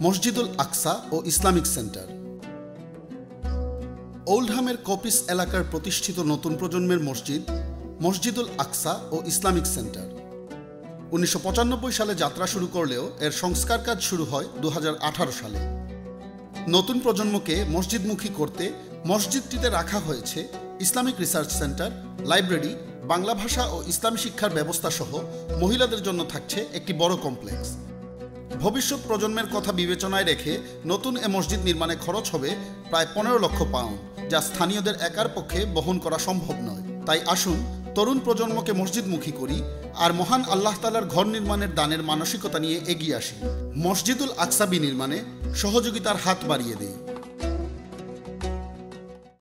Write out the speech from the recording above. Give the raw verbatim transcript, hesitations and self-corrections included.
মসজিদুল আকসা ও Islamic centre. ওল্ডহামের কপিস এলাকার প্রতিষ্ঠিত নতুন প্রজন্মের মসজিদ মসজিদুল আকসা ও ইসলামিক সেন্টার উনিশশো পঁচানব্বই সালে যাত্রা শুরু করলেও এর সংস্কার কাজ শুরু হয় দু হাজার আঠারো সালে। নতুন প্রজন্মকে মসজিদমুখী করতে মসজিদটিতে রাখা হয়েছে Islamic research centre, library, Bangla ভাষা ও ইসলামী শিক্ষার ব্যবস্থা সহ মহিলাদের জন্য থাকছে একটি বড় কমপ্লেক্স। ভবিষ্যৎ প্রজন্মের কথা বিবেচনায় রেখে নতুন এ মসজিদ নির্মাণে খরচ হবে প্রায় পনেরো লক্ষ পাউন্ড, যা স্থানীয়দের একার পক্ষে বহন করা সম্ভব নয়। তাই আসুন তরুণ প্রজন্মকে মসজিদমুখী করি আর মহান আল্লাহ তাআলার ঘর নির্মাণের দানের মানসিকতা নিয়ে এগিয়ে আসি। মসজিদুল আকসা বিনির্মাণে সহযোগিতার হাত বাড়িয়ে দেই।